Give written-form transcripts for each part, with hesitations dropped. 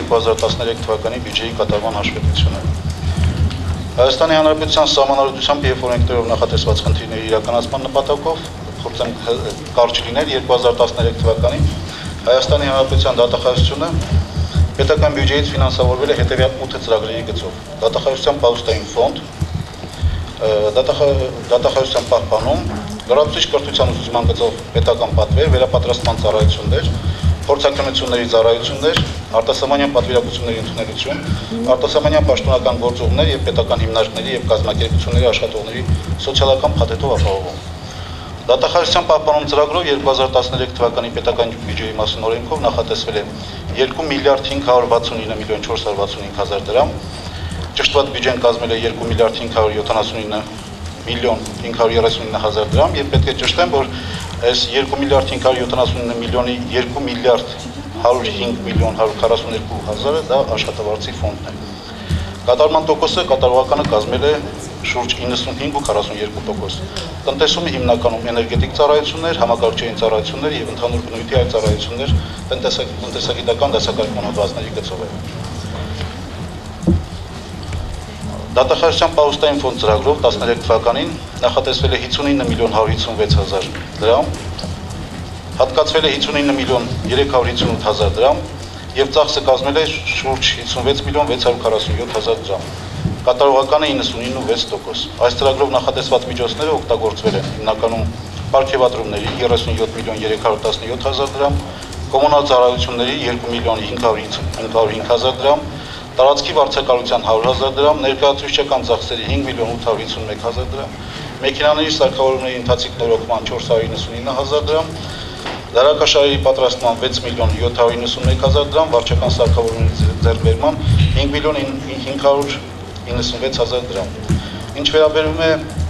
2013 թվականի բյուջեի կատարման հաշվետվությունը։ Հայաստանի Հանրապետության սահմանադրությամբ եւ օրենքներով նախատեսված խնդիրների իրականացման նպատակով փորձենք կարճ լինել 2013 թվականին Հայաստանի Հանրապետության դատախազությունը պետական բյուջեից ֆինանսավորվել է հետևյալ 8 ծրագրերի գծով. Դատախազության պահուստային ֆոնդ, դատախազության պահպանում, լրացուցիչ կրթության ուսուցման գծով պետական պատվեր, վերապատրաստման ծառայություններ, փորձաքննությունների ծառայություններ, արտասահմանյան պատվիրակությունների ընդունելություն, արտասահմանյան պաշտոնական գործողներ եւ պետական հիմնարկների եւ կազմակերպությունների աշխատողների սոցիալական փաթեթով ապահովում։ Դատախազության պահպանում ծրագրով 2013 թվականի պետական բյուջեի մասին օրենքով նախատեսվել է 2 միլիարդ 569 միլիոն 465 հազար դրամ, ճշտված բյուջեն կազմել է 2 միլիարդ 579 միլիոն 539 հազար դրամ եւ պետք է ճշտեմ, որ այս 2 միլիարդ 579 միլիոնի 2 միլիարդ 105 միլիոն 142 հազարը դա աշխատավարձի ֆոնդն է։ Կատարման տոկոսը կատարողականը կազմել է շուրջ 95.42%։ Տնտեսումը հիմնականում էներգետիկ ծառայություններ, համակարգչային ծառայություններ եւ ընդհանուր բնույթի այլ ծառայություններ տնտեսագիտական դասակարգման հոդվածների գծով է։ Դատախազության պահուստային ֆոնդ ծրագրով 13 թվականին նախատեսվել է 59 միլիոն 156 հազար դրամ, հատկացվել է 59 միլիոն 358 հազար դրամ եւ ծախսը կազմել է շուրջ 56 միլիոն 647 հազար դրամ։ Կատարողականը 99.6%։ Այս ծրագրով նախատեսված միջոցները օգտագործվել են հիմնականում պարգևատրումների 37 միլիոն 317 հազար դրամ, կոմունալ ծառայությունների 2 միլիոն 505 հազար դրամ, տարածքի վարձակալության 100 հազար դրամ, ներկայացուցչական ծախսերի 5 միլիոն 851 հազար դրամ, մեքենաների սարքավորումների ընթացիկ նորոգման 499 հազար դրամ, դարակաշարերի պատրաստման 6 միլիոն 791 հազար դրամ, վարչական սարքավորումների ձեռքբերման 5 միլիոն 596 հազար դրամ։ Ինչ վերաբերում է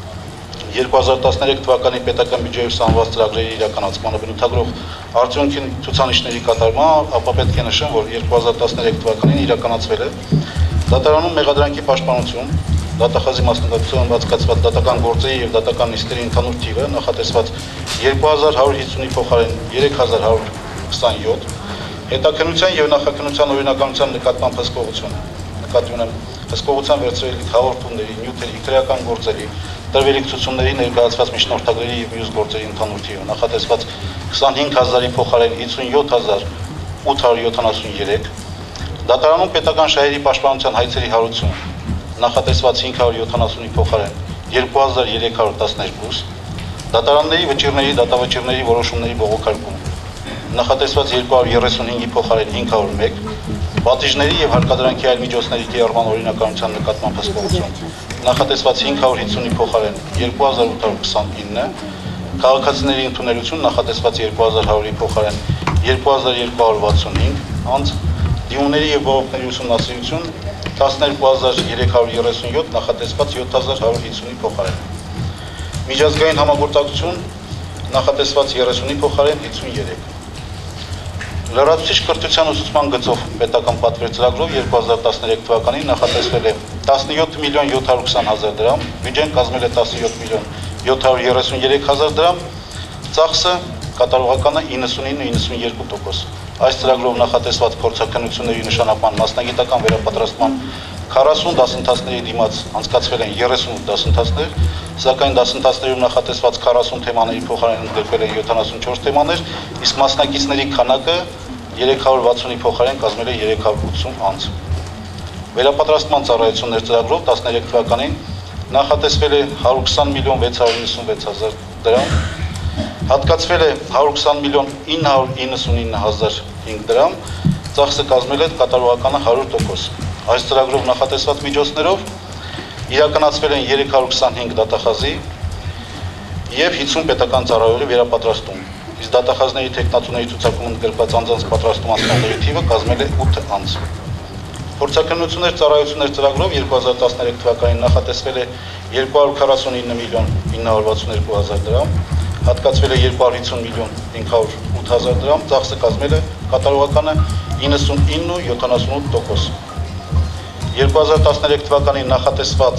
2013 թվականի պետական բյուջեի սահմանված ծրագրերի իրականացմանը բնութագրող արդյունքի ցուցանիշների կատարման, ապա պետք է նշեմ, որ 2013 թվականին իրականացվել է դատարանում մեղադրանքի պաշտպանություն, դատախազի մասնակցությամբ բացկացված դատական գործերի եւ դատական նիստերի ընդհանուր թիվը նախատեսված 2150-ի փոխարեն 3127, հետաքննության եւ նախաքննության օրինականության նկատմամբ հսկողություն, նկատի ունեմ հսկողության վերցրելիք հաղորդումների, նյութերի, քրեական գործերի, տրվելիք ցուցումների ներկայացված միջնորդագրերի եւ մյուս գործերի ընդհանուր թիվը նախատեսված 25000-ի փոխարեն 57873, դատարանում պետական շահերի պաշտպանության հայցերի հարություն նախատեսված 570-ի փոխարեն 2312, դատարանների վճիռների, դատավճիռների որոշումների բողոքարկում նախատեսված 235-ի փոխարեն 501, պատիժների եւ հարկադրանքի այլ միջոցների կիրառման օրինականության նկատմամբ հսկողություն նախատեսված 550-ի փոխարեն 2829, քաղաքացիների ընդունելություն նախատեսված 2100-ի փոխարեն 2265, անց դիմումների եւ բողոքների ուսումնասիրություն 12337 նախատեսված 7150-ի փոխարեն։ Միջազգային համագործակցություն նախատեսված 30-ի փոխարեն 53։ Լրացուցիչ կրթության ուսուցման գծով պետական պատվեր ծրագրով 2013 թվականին նախատեսվել է 17 միլիոն 720 հազար դրամ, բյուջեն կազմել է 17 միլիոն 733 հազար դրամ, ծախսը կատարողականը 99-92%։ Այս ծրագրով նախատեսված փորձաքննությունների նշանակման մասնագիտական վերապատրաստման 40 դասընթացների դիմաց անցկացվել են 38 դասընթացներ, սակայն դասընթացներում նախատեսված 40 թեմաների փոխարեն ընդգրկվել է 74 թեմաներ, իսկ մասնակիցների քանակը 360-ի փոխարեն կազմել է 380 անց։ Վերապատրաստման ծառայություններ ծրագրով 13 թվականին նախատեսվել է 120 միլիոն 696 հազար դրամ, հատկացվել է 120 միլիոն 999 հազար 5 դրամ, ծախսը կազմել է կատարողականը 100%։ Այս ծրագրով նախատեսված միջոցներով իրականացվել են 325 դատախազի եւ 50 պետական ծառայողի վերապատրաստում, իսկ դատախազների տեխնատուների ցուցակում ընդգրկված անձանց պատրաստում անցնողների թիվը կազմել է 8 անձ։ Փորձաքննություններ ծառայություններ ծրագրով 2013 թվականին նախատեսվել է 249 միլիոն 962 հազար դրամ, հատկացվել է 250 միլիոն 508 հազար դրամ, ծախսը կազմել է կատարողականը 99.78%։ 2013 թվականին նախատեսված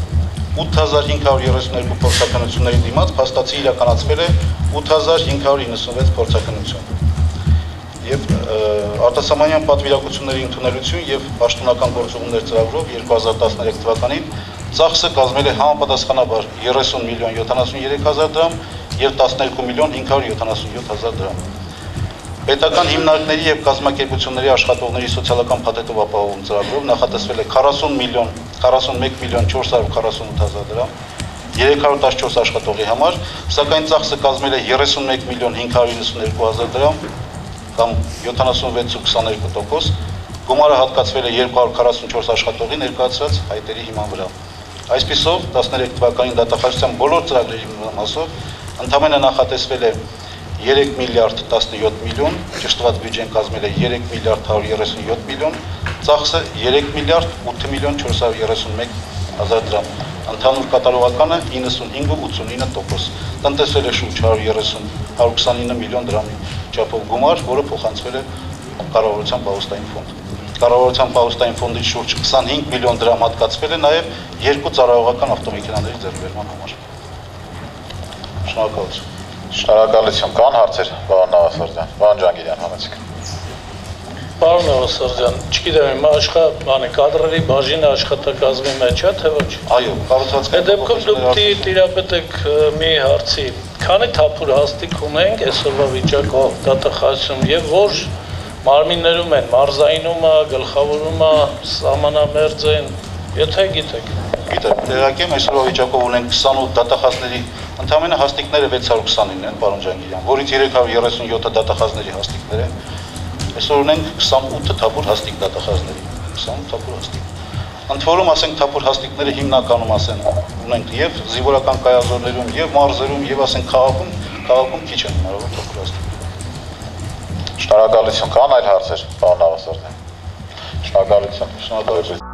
8532 փորձաքննությունների դիմաց փաստացի իրականացվել է 8596 փորձաքննություն։ Եվ արտասահմանյան պատվիրակությունների ընդունելություն եւ պաշտոնական գործողումներ ծրագրով 2013 թվականին ծախսը կազմել է համապատասխանաբար 30 միլիոն 73 հազար դրամ եւ 12 միլիոն 577 հազար դրամ։ Պետական հիմնարկների եւ կազմակերպությունների աշխատողների սոցիալական փաթեթով ապահովում ծրագրով նախատեսվել է 41 միլիոն 448 հազար դրամ 314 աշխատողի համար, սակայն ծախսը կազմել է 31 միլիոն 592 հազար դրամ կամ 76.22%, գումարը հատկացվել է 244 աշխատողի ներկայացրած հայտերի հիման վրա։ Այսպիսով 13 թվականին դատախազության բոլոր ծրագրերի մասով ընդամենը նախատեսվել է 3 միլիարդ 17 միլիոն, ճշտված բյուջեն կազմել է 3 միլիարդ 137 միլիոն, ծախսը 3 միլիարդ 8 միլիոն 431 հազար դրամ, ընդհանուր կատարողականը 95.89%, տնտեսվել է շուրջ 129 միլիոն դրամի չափով գումար, որը փոխանցվել է կառավարության պահոստային ֆոնդ։ Կառավարության պահոստային ֆոնդից շուրջ 25 միլիոն դրամ հատկացվել է նաև երկու ծառայողական ավտոմեքենաների ձեռքբերման համար։ Շնորհակալություն։ Շնորհակալություն, կան հարցեր, պարոն Նավասարդյան, պարոն Ջանգիրյան, հանեցիք։ Պարոն Նավասարդյան, չգիտեմ, հիմա կադրերի բաժինը աշխատակազմի մեջ է, թե ոչ։ Այո, կառուցվածքի Այդ դեպքում դուք տիրապետեք մի հարցի, քանի թափուր հաստիք ունենք այսօրվա վիճակով դատախազությունում եւ որ մարմիններում են, մարզայինումը, գլխավորումը, սահմանամերձ են, եթե գիտեք։ Գիտեմ, տեղյակ եմ, այսօրվա վիճակով ունենք 28 դատախազների, ընդամենը հաստիկները 629 են, պարոն Ջանգիրյան, որից 337-ը դատախազների հաստիկներ են։ Այսօր ունենք 28 թափուր հաստիկ դատախազների, 28 թափուր հաստիկ։ Ընդ որում, ասենք, թափուր հաստիկները հիմնականում ունենք եւ զինվորական կայազորներում, եւ մարզերում, եւ ասենք քաղաքում քիչ են հնարավոր թափուր հաստիկ։ Շնորհակալություն, կան այլ հարցեր, պարոն Նավասարդյան։ Շնորհակալություն։ Շնորհակալություն։